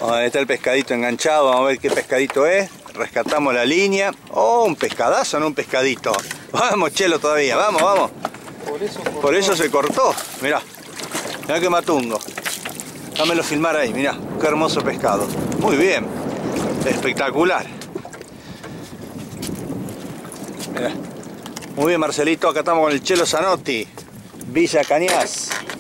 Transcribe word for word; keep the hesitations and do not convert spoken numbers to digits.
Ahí está el pescadito enganchado, vamos a ver qué pescadito es. Rescatamos la línea. Oh, un pescadazo, no un pescadito. Vamos, Chelo, todavía, vamos, vamos. Por eso, Por eso se cortó, mirá. Mirá qué matungo. Dámelo filmar ahí, mirá, qué hermoso pescado. Muy bien, espectacular. Mirá. Muy bien, Marcelito, acá estamos con el Chelo Zanotti, Villa Cañas.